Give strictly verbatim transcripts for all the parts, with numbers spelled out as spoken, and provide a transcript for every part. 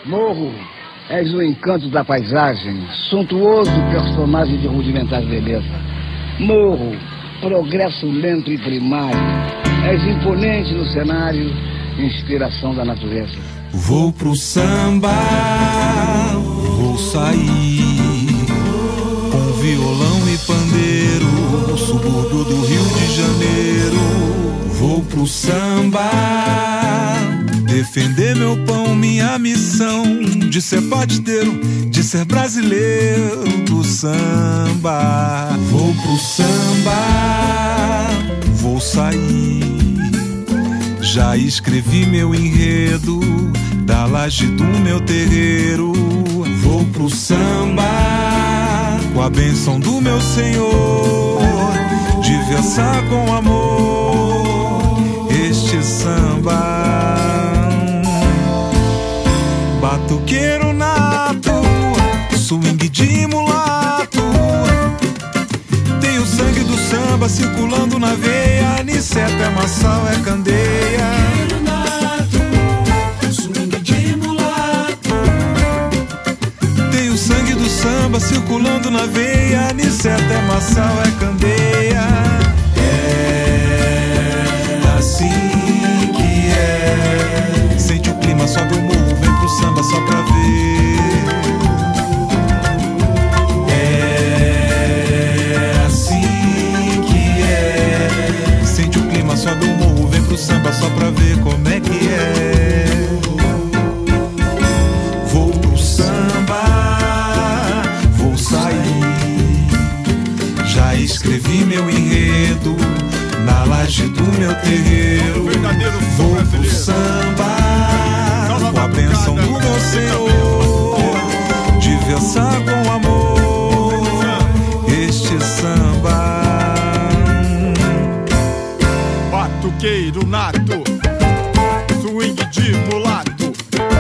Morro, és o encanto da paisagem, suntuoso personagem de rudimentar beleza. Morro, progresso lento e primário, és imponente no cenário, inspiração da natureza. Vou pro samba, vou sair com violão e pandeiro no subúrbio do Rio de Janeiro. Vou pro samba, defender meu pão, minha missão de ser pateiro, de ser brasileiro do samba. Vou pro samba, vou sair. Já escrevi meu enredo da laje do meu terreiro. Vou pro samba com a bênção do meu Senhor, de versar com amor este samba. Batuqueiro nato, swing de mulato, tem o sangue do samba circulando na veia. Aniceto é maçal, é candeia. Batuqueiro nato, swing de mulato, tem o sangue do samba circulando na veia. Aniceto é maçal, é candeia. É assim que é. Sente o clima, sobe o morro, vem pro samba só pra ver. É assim que é. Sente o clima, sobe o morro, vem pro samba só pra ver como é que é. Vou pro samba, vou sair. Já escrevi meu enredo na laje do meu terreiro. Vou pro samba com a bênção do meu Senhor, de versar com amor este samba. Batuqueiro nato, swing de mulato,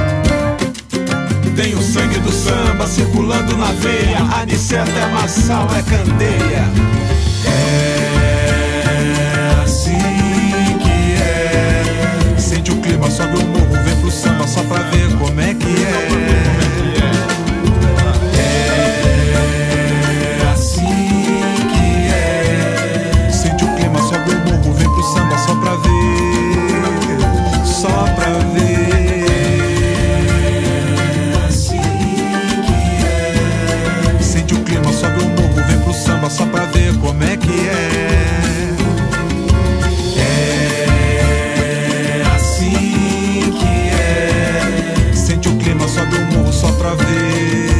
tem o sangue do samba circulando na veia. Aniceto é maçal, é candeia. É assim que é. Sente o clima, sobe o morro, vem pro samba só pra ver como é que é. É assim que é. Sente o clima, sobe o morro, vem pro samba só pra ver, só pra ver. assim que é. Sente o clima, sobe o morro, vem pro samba só pra ver como é que é. É assim que é. Sente o clima, sobe o morro só pra ver.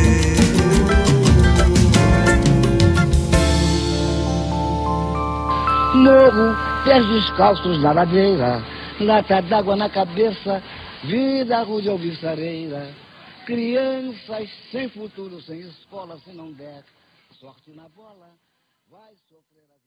Morro, pés descalços na ladeira, lata d'água na cabeça, vida rude alvissareira. Crianças sem futuro, sem escola, se não der sorte na bola, vai sofrer a...